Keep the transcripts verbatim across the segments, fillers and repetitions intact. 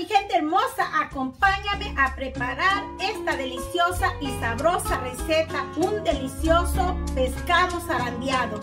mi gente hermosa, acompáñame a preparar esta deliciosa y sabrosa receta, un delicioso pescado zarandeado.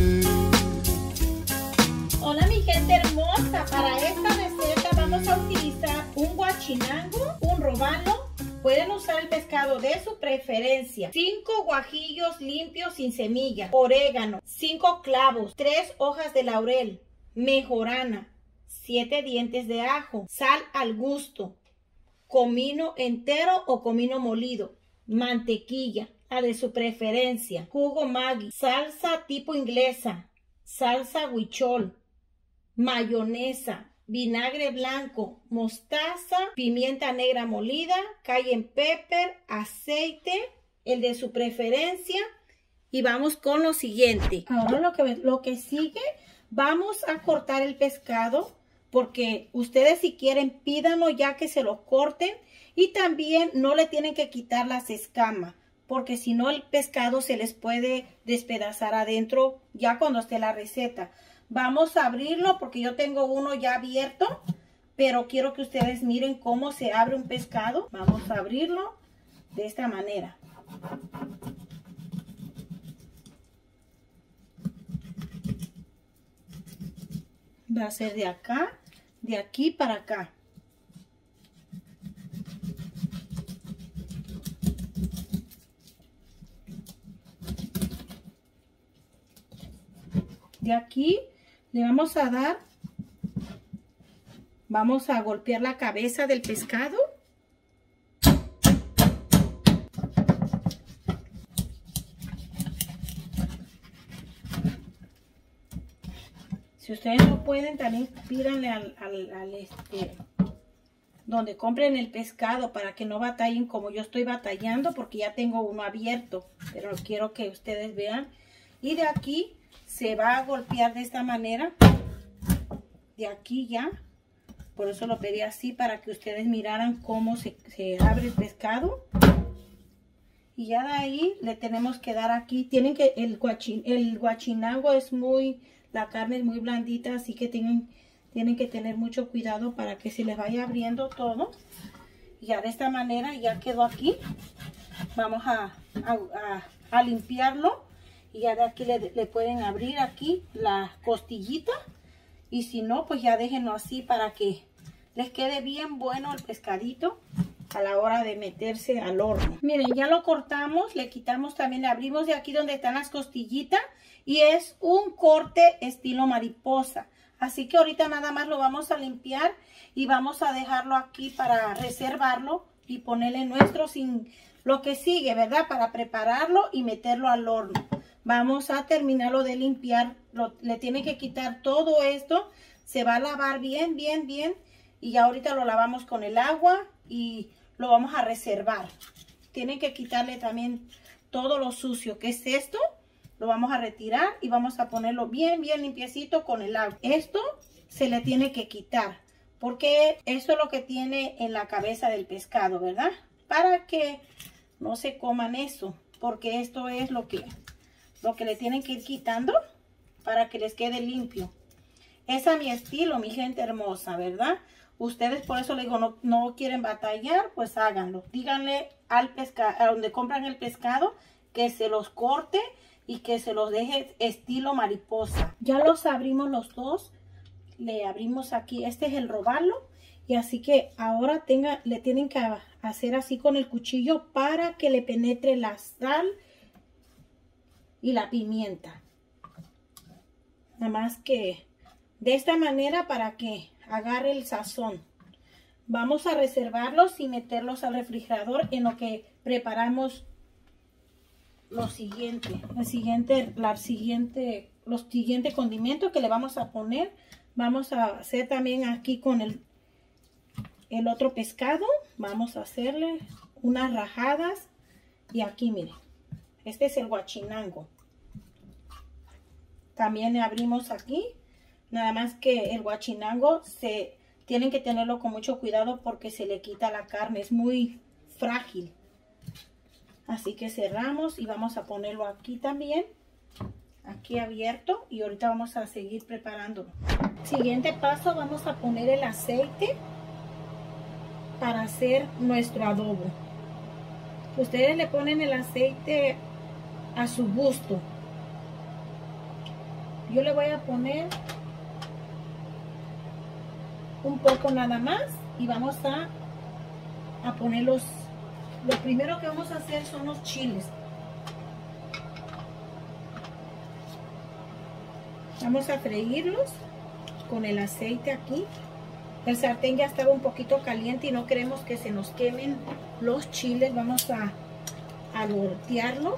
Hola mi gente hermosa, para esta receta vamos a utilizar un guachinango, un robalo. Pueden usar el pescado de su preferencia. cinco guajillos limpios sin semilla, orégano, cinco clavos, tres hojas de laurel, mejorana, siete dientes de ajo, sal al gusto, comino entero o comino molido, mantequilla, la de su preferencia, jugo Maggi, salsa tipo inglesa, salsa huichol, mayonesa, vinagre blanco, mostaza, pimienta negra molida, cayenne pepper, aceite, el de su preferencia. Y vamos con lo siguiente. Ahora lo que, lo que sigue, vamos a cortar el pescado, porque ustedes si quieren pídanlo ya que se lo corten, y también no le tienen que quitar las escamas, porque si no el pescado se les puede despedazar adentro ya cuando esté la receta. Vamos a abrirlo porque yo tengo uno ya abierto, pero quiero que ustedes miren cómo se abre un pescado. Vamos a abrirlo de esta manera. Va a ser de acá, de aquí para acá. De aquí le vamos a dar, vamos a golpear la cabeza del pescado. Si ustedes no pueden, también pídanle al, al, al este, donde compren el pescado para que no batallen como yo estoy batallando, porque ya tengo uno abierto, pero quiero que ustedes vean. Y de aquí se va a golpear de esta manera, de aquí ya, por eso lo pedí así, para que ustedes miraran cómo se, se abre el pescado. Y ya de ahí le tenemos que dar aquí, tienen que, el, guachin, el guachinango es muy, la carne es muy blandita, así que tienen, tienen que tener mucho cuidado para que se les vaya abriendo todo. Y ya de esta manera ya quedó aquí, vamos a, a, a, a limpiarlo. Y ya de aquí le, le pueden abrir aquí la costillita. Y si no, pues ya déjenlo así para que les quede bien bueno el pescadito a la hora de meterse al horno. Miren, ya lo cortamos, le quitamos también, le abrimos de aquí donde están las costillitas. Y es un corte estilo mariposa. Así que ahorita nada más lo vamos a limpiar y vamos a dejarlo aquí para reservarlo y ponerle nuestro sin lo que sigue, ¿verdad? Para prepararlo y meterlo al horno. Vamos a terminarlo de limpiar, lo, le tiene que quitar todo esto, se va a lavar bien, bien, bien, y ya ahorita lo lavamos con el agua y lo vamos a reservar. Tienen que quitarle también todo lo sucio, que es esto, lo vamos a retirar y vamos a ponerlo bien, bien limpiecito con el agua. Esto se le tiene que quitar, porque esto es lo que tiene en la cabeza del pescado, ¿verdad? Para que no se coman eso, porque esto es lo que... lo que le tienen que ir quitando para que les quede limpio. Es a mi estilo, mi gente hermosa, ¿verdad? Ustedes por eso les digo, no, no quieren batallar, pues háganlo. Díganle al pescado, a donde compran el pescado, que se los corte y que se los deje estilo mariposa. Ya los abrimos los dos. Le abrimos aquí, este es el robalo. Y así que ahora tenga, le tienen que hacer así con el cuchillo para que le penetre la sal y la pimienta. Nada más que de esta manera para que agarre el sazón. Vamos a reservarlos y meterlos al refrigerador en lo que preparamos lo siguiente. El siguiente, la siguiente, los siguientes condimentos que le vamos a poner. Vamos a hacer también aquí con el, el otro pescado. Vamos a hacerle unas rajadas. Y aquí miren. Este es el guachinango. También le abrimos aquí. Nada más que el guachinango se tienen que tenerlo con mucho cuidado porque se le quita la carne. Es muy frágil. Así que cerramos y vamos a ponerlo aquí también. Aquí abierto. Y ahorita vamos a seguir preparándolo. Siguiente paso, vamos a poner el aceite. para hacer nuestro adobo. Ustedes le ponen el aceite a su gusto. Yo le voy a poner un poco nada más y vamos a, a poner los, lo primero que vamos a hacer son los chiles. Vamos a freírlos con el aceite aquí. El sartén ya estaba un poquito caliente y no queremos que se nos quemen los chiles. Vamos a, a voltearlo.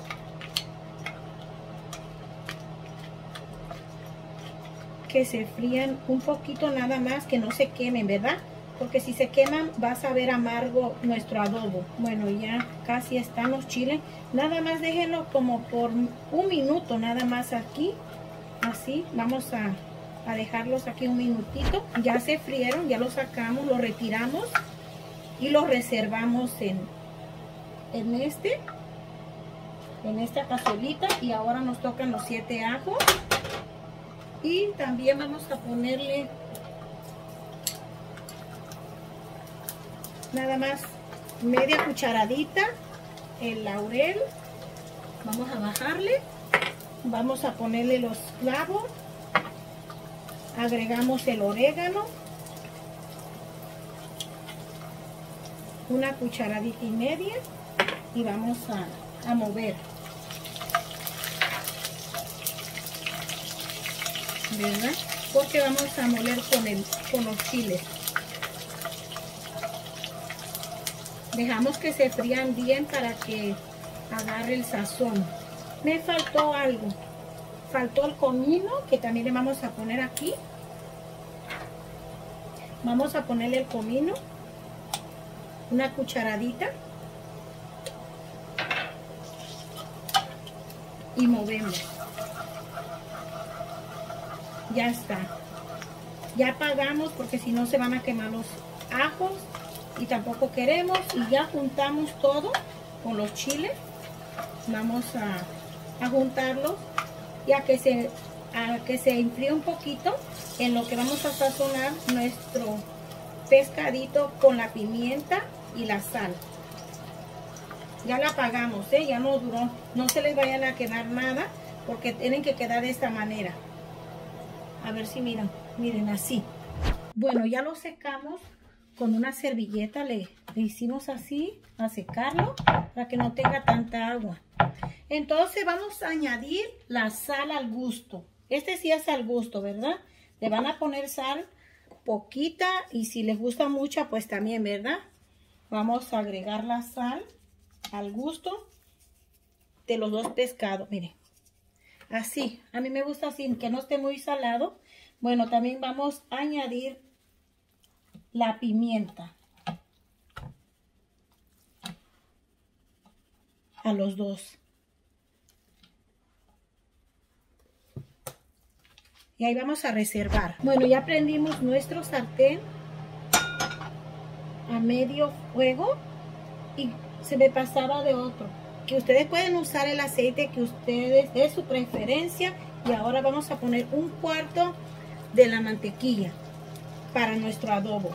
Que se frían un poquito nada más, que no se quemen, ¿verdad? Porque si se queman va a saber amargo nuestro adobo. Bueno, ya casi están los chiles. Nada más déjenlo como por un minuto, nada más aquí. Así, vamos a, a dejarlos aquí un minutito. Ya se frieron, ya los sacamos, los retiramos y los reservamos en, en este, en esta cazuelita. Y ahora nos tocan los siete ajos. Y también vamos a ponerle nada más media cucharadita el laurel. Vamos a bajarle. Vamos a ponerle los clavos. Agregamos el orégano. Una cucharadita y media. Y vamos a, a mover. ¿Verdad? Porque vamos a moler con, el, con los chiles. Dejamos que se frían bien para que agarre el sazón. Me faltó algo. Faltó el comino, que también le vamos a poner aquí. Vamos a ponerle el comino. Una cucharadita. Y movemos. Ya está. Ya apagamos porque si no se van a quemar los ajos y tampoco queremos. Y ya juntamos todo con los chiles. Vamos a, a juntarlos y a que se a que se enfríe un poquito en lo que vamos a sazonar nuestro pescadito con la pimienta y la sal. Ya la apagamos, ¿eh? Ya no duró. No se les vayan a quedar nada porque tienen que quedar de esta manera. A ver si miran, miren así. Bueno, ya lo secamos con una servilleta, le, le hicimos así, a secarlo, para que no tenga tanta agua. Entonces vamos a añadir la sal al gusto. Este sí es al gusto, ¿verdad? Le van a poner sal poquita y si les gusta mucha, pues también, ¿verdad? Vamos a agregar la sal al gusto de los dos pescados, miren. Así, a mí me gusta así, que no esté muy salado. Bueno, también vamos a añadir la pimienta a los dos. Y ahí vamos a reservar. Bueno, ya prendimos nuestro sartén a medio fuego y se me pasaba de otro. Que ustedes pueden usar el aceite que ustedes de su preferencia. Y ahora vamos a poner un cuarto de la mantequilla para nuestro adobo.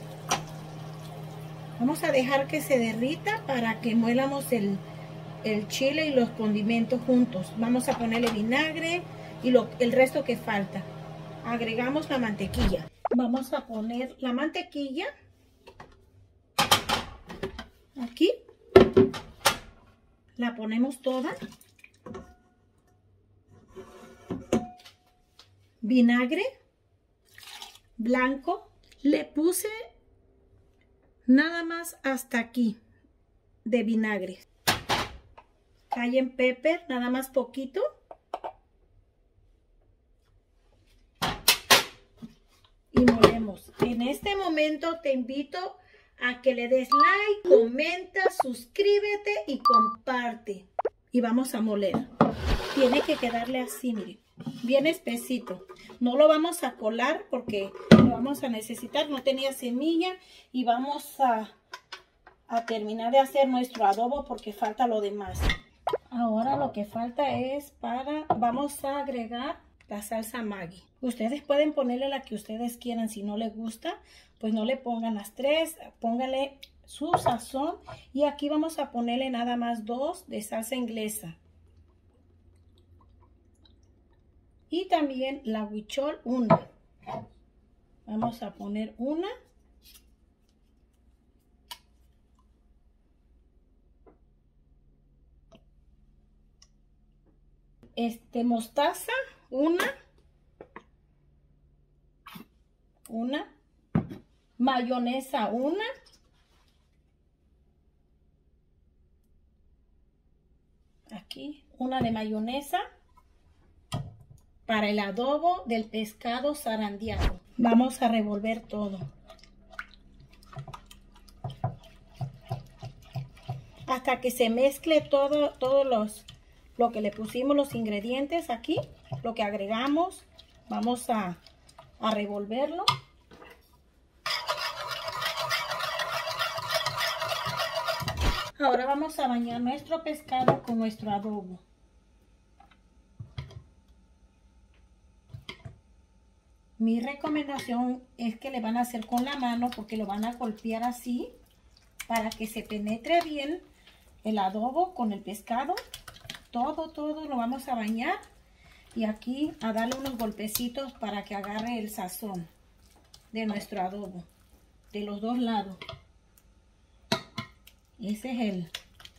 Vamos a dejar que se derrita para que muelamos el, el chile y los condimentos juntos. Vamos a ponerle vinagre y lo, el resto que falta. Agregamos la mantequilla. Vamos a poner la mantequilla aquí. La ponemos toda. Vinagre blanco. Le puse nada más hasta aquí de vinagre. Cayenne pepper, nada más poquito. Y molemos. En este momento te invito a que le des like, comenta, suscríbete y comparte. Y vamos a moler. Tiene que quedarle así, miren, bien espesito. No lo vamos a colar porque lo vamos a necesitar. No tenía semilla y vamos a, a terminar de hacer nuestro adobo porque falta lo demás. Ahora lo que falta es para, vamos a agregar la salsa Maggi. Ustedes pueden ponerle la que ustedes quieran. Si no les gusta, pues no le pongan las tres. Póngale su sazón. Y aquí vamos a ponerle nada más dos de salsa inglesa. Y también la huichol, una. Vamos a poner una. Este, mostaza, una. Una. Mayonesa, una. Aquí, una de mayonesa. Para el adobo del pescado zarandeado. Vamos a revolver todo. Hasta que se mezcle todo, todos los, lo que le pusimos, los ingredientes aquí, lo que agregamos. Vamos a, a revolverlo. Ahora vamos a bañar nuestro pescado con nuestro adobo. Mi recomendación es que le van a hacer con la mano porque lo van a golpear así para que se penetre bien el adobo con el pescado. Todo, todo lo vamos a bañar y aquí a darle unos golpecitos para que agarre el sazón de nuestro adobo de los dos lados. Ese es el,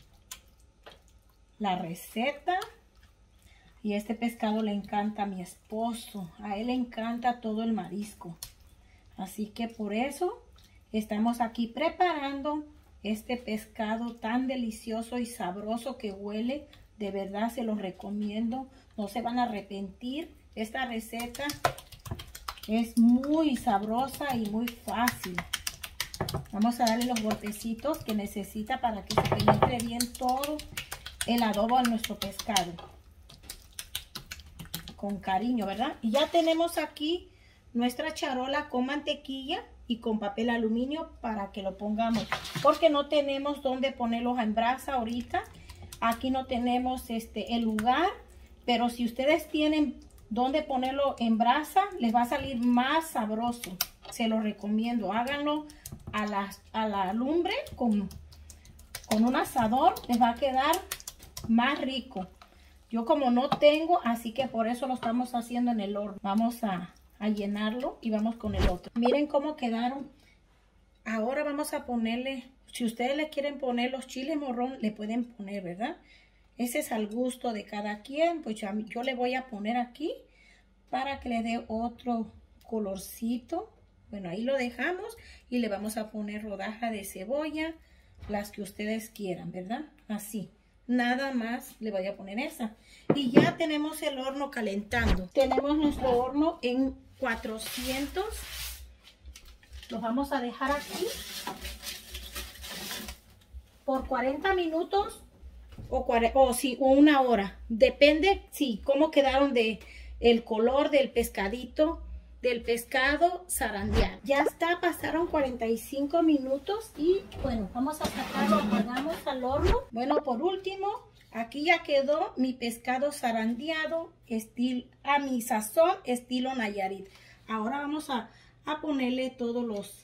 la receta. Y este pescado le encanta a mi esposo. A él le encanta todo el marisco. Así que por eso estamos aquí preparando este pescado tan delicioso y sabroso que huele. De verdad se los recomiendo. No se van a arrepentir. Esta receta es muy sabrosa y muy fácil. Vamos a darle los golpecitos que necesita para que se penetre bien todo el adobo a nuestro pescado. Con cariño, ¿verdad? Y ya tenemos aquí nuestra charola con mantequilla y con papel aluminio para que lo pongamos, porque no tenemos dónde ponerlos en brasa ahorita. Aquí no tenemos este el lugar, pero si ustedes tienen dónde ponerlo en brasa, les va a salir más sabroso. Se lo recomiendo. Háganlo a la, a la lumbre con, con un asador, les va a quedar más rico. Yo como no tengo, así que por eso lo estamos haciendo en el horno. Vamos a, a llenarlo y vamos con el otro. Miren cómo quedaron. Ahora vamos a ponerle, si ustedes le quieren poner los chiles morrón, le pueden poner, ¿verdad? Ese es al gusto de cada quien. Pues yo, yo le voy a poner aquí para que le dé otro colorcito. Bueno, ahí lo dejamos y le vamos a poner rodaja de cebolla, las que ustedes quieran, ¿verdad? Así. Nada más le voy a poner esa. Y ya tenemos el horno calentando. Tenemos nuestro horno en cuatrocientos. Lo vamos a dejar aquí por cuarenta minutos o, o, sí, o una hora. Depende, sí, cómo quedaron de el color del pescadito, del pescado zarandeado. Ya está, pasaron cuarenta y cinco minutos y bueno, vamos a sacarlo, apagamos al horno. Bueno, por último, aquí ya quedó mi pescado zarandeado estilo, a mi sazón estilo Nayarit. Ahora vamos a, a ponerle todos los,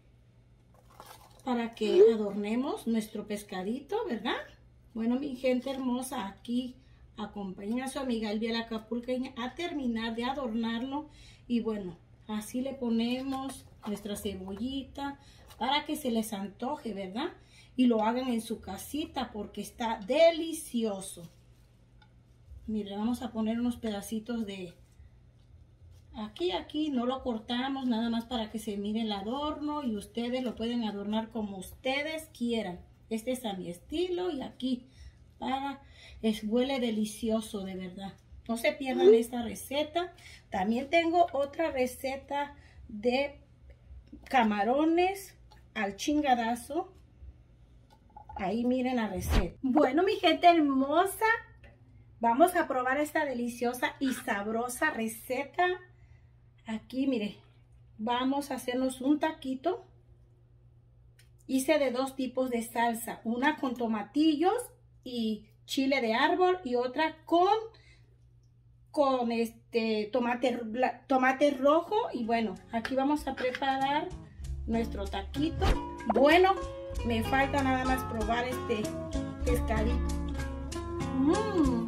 para que adornemos nuestro pescadito, ¿verdad? Bueno, mi gente hermosa, aquí acompaña a su amiga Elvia la Acapulqueña a terminar de adornarlo. Y bueno, así le ponemos nuestra cebollita para que se les antoje, ¿verdad? Y lo hagan en su casita porque está delicioso. Miren, vamos a poner unos pedacitos de aquí, aquí, no lo cortamos, nada más para que se mire el adorno y ustedes lo pueden adornar como ustedes quieran. Este es a mi estilo y aquí para, es, huele delicioso de verdad. No se pierdan esta receta. También tengo otra receta de camarones al chingadazo. Ahí miren la receta. Bueno, mi gente hermosa, vamos a probar esta deliciosa y sabrosa receta. Aquí, mire, vamos a hacernos un taquito. Hice de dos tipos de salsa. Una con tomatillos y chile de árbol y otra con con este tomate, tomate rojo. Y bueno, aquí vamos a preparar nuestro taquito. Bueno, me falta nada más probar este pescadito. Mm.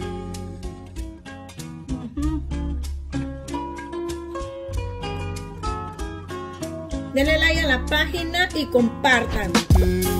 Uh-huh. Denle like a la página y compartan.